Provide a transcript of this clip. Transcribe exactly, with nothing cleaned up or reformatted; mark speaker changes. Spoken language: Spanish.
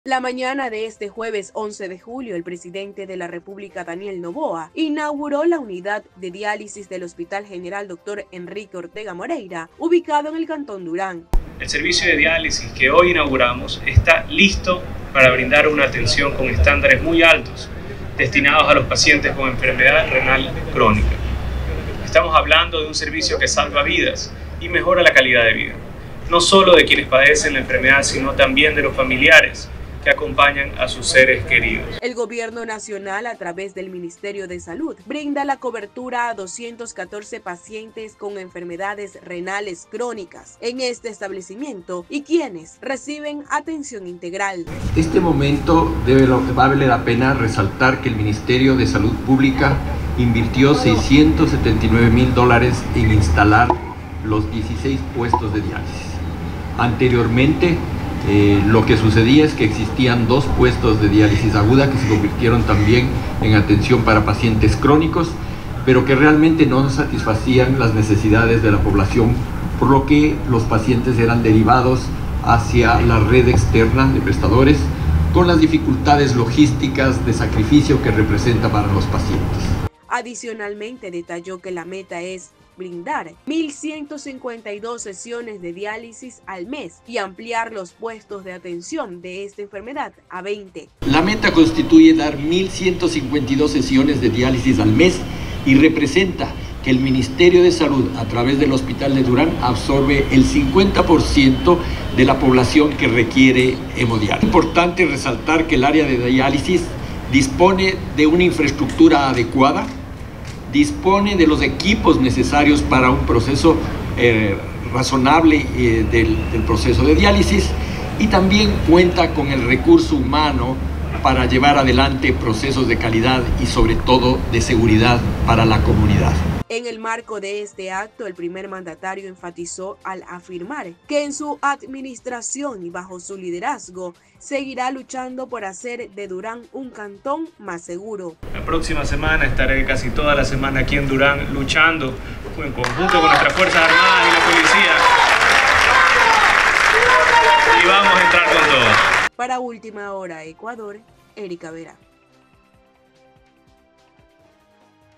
Speaker 1: La mañana de este jueves once de julio, el presidente de la República, Daniel Noboa, inauguró la unidad de diálisis del Hospital General Doctor Enrique Ortega Moreira, ubicado en el Cantón Durán.
Speaker 2: El servicio de diálisis que hoy inauguramos está listo para brindar una atención con estándares muy altos, destinados a los pacientes con enfermedad renal crónica. Estamos hablando de un servicio que salva vidas y mejora la calidad de vida, no solo de quienes padecen la enfermedad, sino también de los familiares que acompañan a sus seres queridos.
Speaker 1: El gobierno nacional, a través del Ministerio de Salud, brinda la cobertura a doscientos catorce pacientes con enfermedades renales crónicas en este establecimiento y quienes reciben atención integral.
Speaker 3: Este momento debe, vale la pena resaltar que el Ministerio de Salud Pública invirtió seiscientos setenta y nueve mil dólares en instalar los dieciséis puestos de diálisis. Anteriormente, Eh, lo que sucedía es que existían dos puestos de diálisis aguda que se convirtieron también en atención para pacientes crónicos, pero que realmente no satisfacían las necesidades de la población, por lo que los pacientes eran derivados hacia la red externa de prestadores, con las dificultades logísticas de sacrificio que representa para los pacientes.
Speaker 1: Adicionalmente, detalló que la meta es brindar mil ciento cincuenta y dos sesiones de diálisis al mes y ampliar los puestos de atención de esta enfermedad a veinte.
Speaker 3: La meta constituye dar mil ciento cincuenta y dos sesiones de diálisis al mes y representa que el Ministerio de Salud, a través del Hospital de Durán, absorbe el cincuenta por ciento de la población que requiere hemodiálisis. Es importante resaltar que el área de diálisis dispone de una infraestructura adecuada, dispone de los equipos necesarios para un proceso eh, razonable eh, del, del proceso de diálisis y también cuenta con el recurso humano para llevar adelante procesos de calidad y sobre todo de seguridad para la comunidad.
Speaker 1: En el marco de este acto, el primer mandatario enfatizó al afirmar que en su administración y bajo su liderazgo seguirá luchando por hacer de Durán un cantón más seguro.
Speaker 2: La próxima semana estaré casi toda la semana aquí en Durán luchando en conjunto con nuestras Fuerzas Armadas y la policía. Y vamos a entrar con todo.
Speaker 1: Para Última Hora Ecuador, Erika Vera.